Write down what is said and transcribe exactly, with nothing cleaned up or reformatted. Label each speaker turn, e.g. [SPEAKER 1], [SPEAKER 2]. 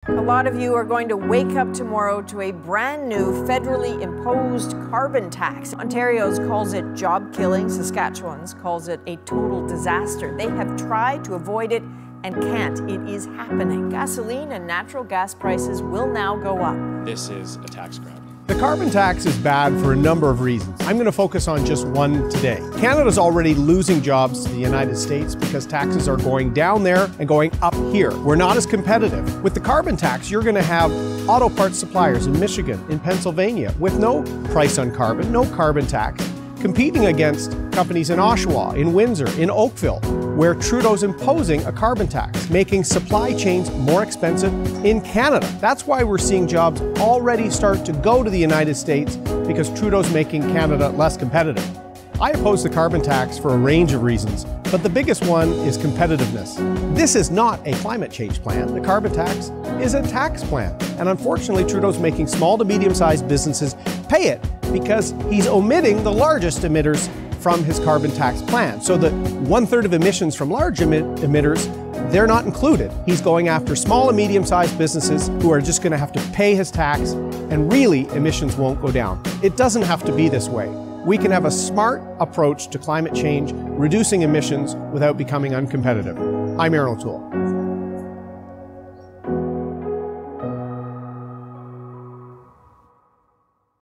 [SPEAKER 1] A lot of you are going to wake up tomorrow to a brand new federally imposed carbon tax. Ontario's calls it job killing. Saskatchewan's calls it a total disaster. They have tried to avoid it and can't. It is happening. Gasoline and natural gas prices will now go up.
[SPEAKER 2] This is a tax grab.
[SPEAKER 3] The carbon tax is bad for a number of reasons. I'm going to focus on just one today. Canada's already losing jobs to the United States because taxes are going down there and going up here. We're not as competitive. With the carbon tax, you're going to have auto parts suppliers in Michigan, in Pennsylvania, with no price on carbon, no carbon tax, competing against companies in Oshawa, in Windsor, in Oakville, where Trudeau's imposing a carbon tax, making supply chains more expensive in Canada. That's why we're seeing jobs already start to go to the United States, because Trudeau's making Canada less competitive. I oppose the carbon tax for a range of reasons, but the biggest one is competitiveness. This is not a climate change plan. The carbon tax is a tax plan. And unfortunately, Trudeau's making small to medium-sized businesses pay it because he's omitting the largest emitters from his carbon tax plan. So that one-third of emissions from large emit emitters, they're not included. He's going after small and medium-sized businesses who are just going to have to pay his tax, and really emissions won't go down. It doesn't have to be this way. We can have a smart approach to climate change, reducing emissions without becoming uncompetitive. I'm Aaron O'Toole.